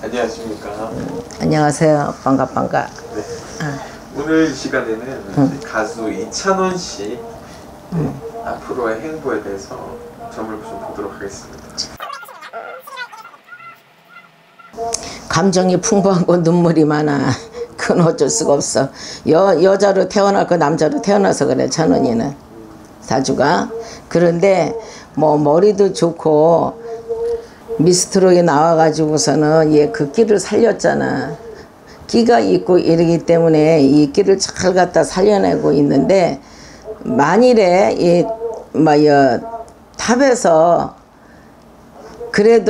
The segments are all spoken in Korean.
안녕하십니까. 안녕하세요. 반가. 네. 오늘 시간에는 가수 이찬원 씨 앞으로의 행보에 대해서 점을 좀 보도록 하겠습니다. 감정이 풍부하고 눈물이 많아. 그건 어쩔 수가 없어. 여자로 태어났고 남자로 태어나서 그래, 찬원이는. 사주가. 그런데 뭐 머리도 좋고 미스트롯에 나와가지고서는 얘 그 끼를 살렸잖아. 끼가 있고 이러기 때문에 이 끼를 잘 갖다 살려내고 있는데, 만일에 이 탑에서 그래도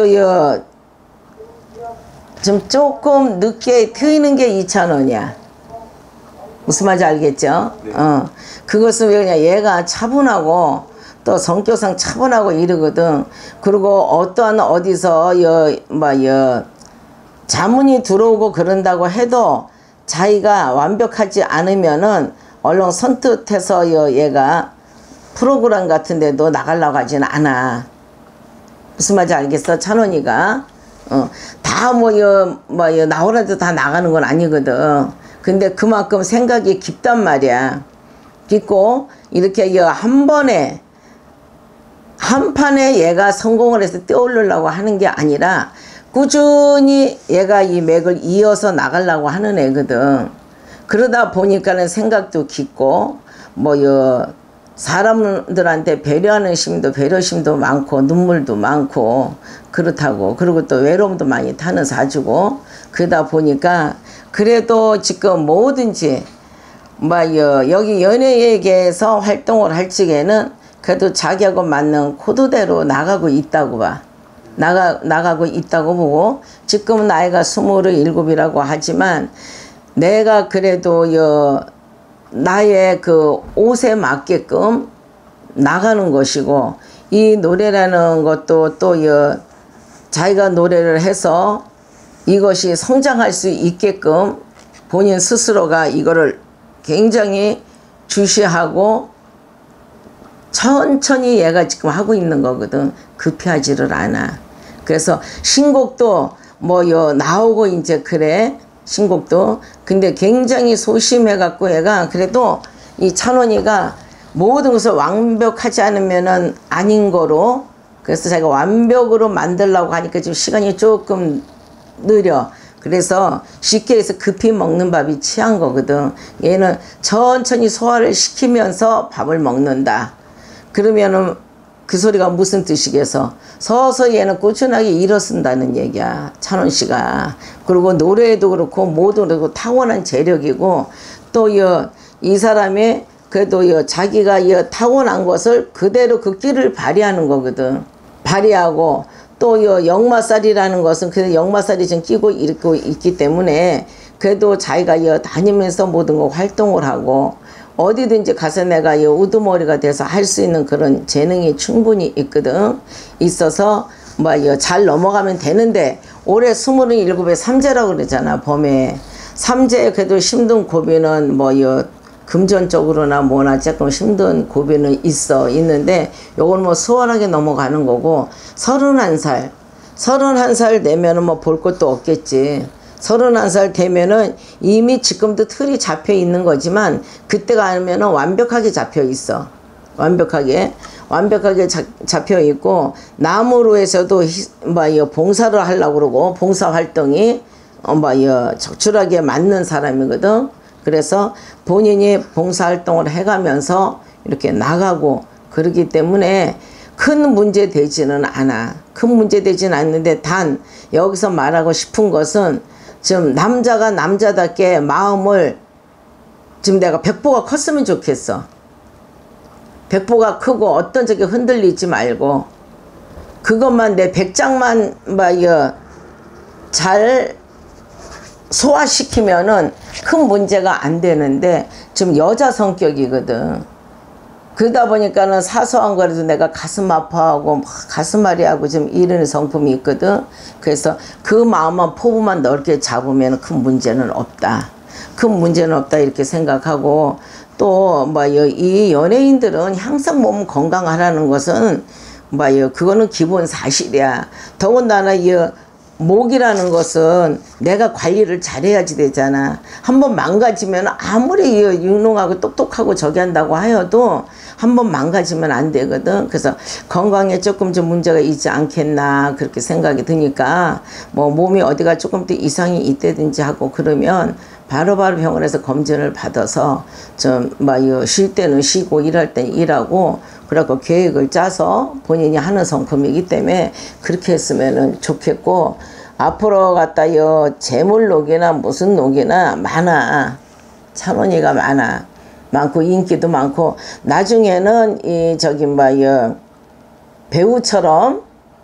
좀 조금 늦게 트이는 게 이찬원이야. 무슨 말인지 알겠죠? 네. 그것은 왜 그냥 얘가 차분하고 또 성격상 차분하고 이러거든. 그리고 어떠한 어디서 자문이 들어오고 그런다고 해도 자기가 완벽하지 않으면은 얼른 선뜻해서 얘가 프로그램 같은 데도 나가려고 하진 않아. 무슨 말인지 알겠어? 찬원이가. 다 나오라도 다 나가는 건 아니거든. 근데 그만큼 생각이 깊단 말이야. 깊고, 이렇게 한 번에, 한 판에 얘가 성공을 해서 뛰어오르려고 하는 게 아니라, 꾸준히 얘가 이 맥을 이어서 나가려고 하는 애거든. 그러다 보니까는 생각도 깊고, 사람들한테 배려하는 배려심도 많고, 눈물도 많고, 그렇다고. 그리고 또 외로움도 많이 타는 사주고, 그러다 보니까, 그래도 지금 뭐든지, 여기 연예계에서 활동을 할 적에는 그래도 자기하고 맞는 코드대로 나가고 있다고 봐. 나가고 있다고 보고, 지금은 나이가 27이라고 하지만, 내가 그래도 나의 그 옷에 맞게끔 나가는 것이고, 이 노래라는 것도 또 자기가 노래를 해서 이것이 성장할 수 있게끔 본인 스스로가 이거를 굉장히 주시하고 천천히 얘가 지금 하고 있는 거거든. 급해하지를 않아. 그래서 신곡도 나오고 이제 그래. 신곡도. 근데 굉장히 소심해갖고 얘가 그래도 이 찬원이가 모든 것을 완벽하지 않으면은 아닌 거로, 그래서 자기가 완벽으로 만들려고 하니까 지금 시간이 조금 느려. 그래서 쉽게 해서 급히 먹는 밥이 취한 거거든. 얘는 천천히 소화를 시키면서 밥을 먹는다. 그러면은 그 소리가 무슨 뜻이겠어? 서서히 얘는 꾸준하게 일어 쓴다는 얘기야, 찬원 씨가. 그리고 노래도 그렇고 모두 그렇고 타고난 재력이고, 또 이 사람이 그래도 자기가 타고난 것을 그대로 그 끼를 발휘하는 거거든. 발휘하고, 또 역마살이라는 것은 그래도 역마살이 좀 끼고 있기 때문에 그래도 자기가 다니면서 모든 거 활동을 하고, 어디든지 가서 내가 우두머리가 돼서 할 수 있는 그런 재능이 충분히 있거든. 있어서 잘 넘어가면 되는데, 올해 27에 삼재라고 그러잖아, 범에. 삼재 그래도 힘든 고비는 금전적으로나 뭐나 조금 힘든 고비는 있는데, 요건 수월하게 넘어가는 거고, 31살 되면은 볼 것도 없겠지. 31살 되면은 이미 지금도 틀이 잡혀 있는 거지만, 그때가 아니면은 완벽하게 잡혀 있어. 완벽하게 잡혀 있고, 남으로 해서도 봉사를 하려고 그러고, 봉사활동이 적절하게 맞는 사람이거든. 그래서 본인이 봉사활동을 해가면서 이렇게 나가고 그러기 때문에 큰 문제 되지는 않아. 큰 문제 되지는 않는데, 단 여기서 말하고 싶은 것은 좀 남자가 남자답게 마음을, 지금 내가 백보가 컸으면 좋겠어. 백보가 크고 어떤 적이 흔들리지 말고, 그것만 내 백장만 잘 소화시키면은 큰 문제가 안 되는데, 좀 여자 성격이거든. 그러다 보니까는 사소한 거라도 내가 가슴 아파하고 가슴앓이하고 좀 이런 성품이 있거든. 그래서 그 마음만 포부만 넓게 잡으면 큰 문제는 없다. 큰 문제는 없다 이렇게 생각하고, 또 이 연예인들은 항상 몸 건강하라는 것은 그거는 기본 사실이야. 더군다나 목이라는 것은 내가 관리를 잘해야지 되잖아. 한번 망가지면 아무리 유능하고 똑똑하고 저기 한다고 하여도 한번 망가지면 안 되거든. 그래서 건강에 조금 좀 문제가 있지 않겠나 그렇게 생각이 드니까 뭐 몸이 어디가 조금 더 이상이 있다든지 하고 그러면 바로바로 병원에서 검진을 받아서 좀 막 쉴 때는 쉬고 일할 때는 일하고 그래갖고 계획을 짜서 본인이 하는 성품이기 때문에 그렇게 했으면 좋겠고 앞으로 갖다 재물록이나 무슨 녹이나 많아. 찬원이가 많고 인기도 많고 나중에는 이 저기 배우처럼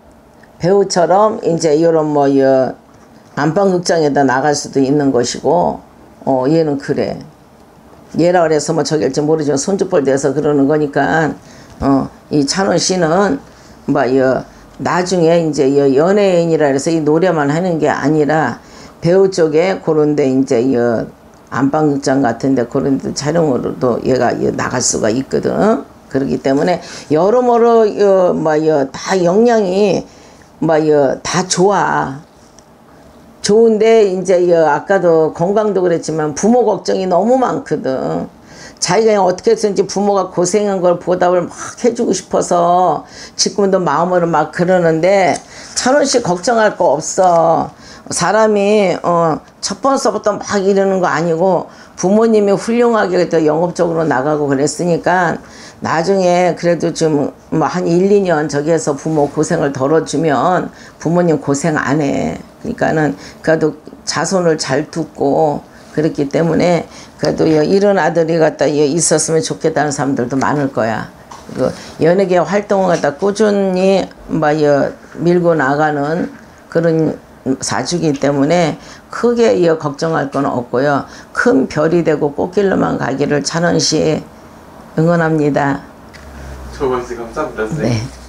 이제 이런 안방극장에다 나갈 수도 있는 것이고 얘는 그래. 얘라 그래서 뭐 저길지 모르지만 손주뻘 돼서 그러는 거니까 이 찬원 씨는 나중에 이제 연예인이라 해서 이 노래만 하는 게 아니라 배우 쪽에 그런데 이제 안방극장 같은데 그런데 촬영으로도 얘가 나갈 수가 있거든. 그렇기 때문에 여러모로 다 역량이 다 좋아. 좋은데 이제 아까도 건강도 그랬지만 부모 걱정이 너무 많거든. 자기가 그냥 어떻게 해서든지 부모가 고생한 걸 보답을 막 해주고 싶어서 지금도 마음으로 막 그러는데 찬원 씨 걱정할 거 없어. 사람이 첫 번서부터 막 이러는 거 아니고 부모님이 훌륭하게 또 영업적으로 나가고 그랬으니까 나중에 그래도 좀 한 1, 2년 저기에서 부모 고생을 덜어주면 부모님 고생 안 해. 그러니까는 그래도 자손을 잘 두고 그렇기 때문에 그래도 이런 아들이 갖다 있었으면 좋겠다는 사람들도 많을 거야. 그 연예계 활동을 갖다 꾸준히 밀고 나가는 그런 사주기 때문에 크게 걱정할 건 없고요. 큰 별이 되고 꽃길로만 가기를 찬원 씨 응원합니다. 좋은 말씀 감사합니다, 선생님. 네.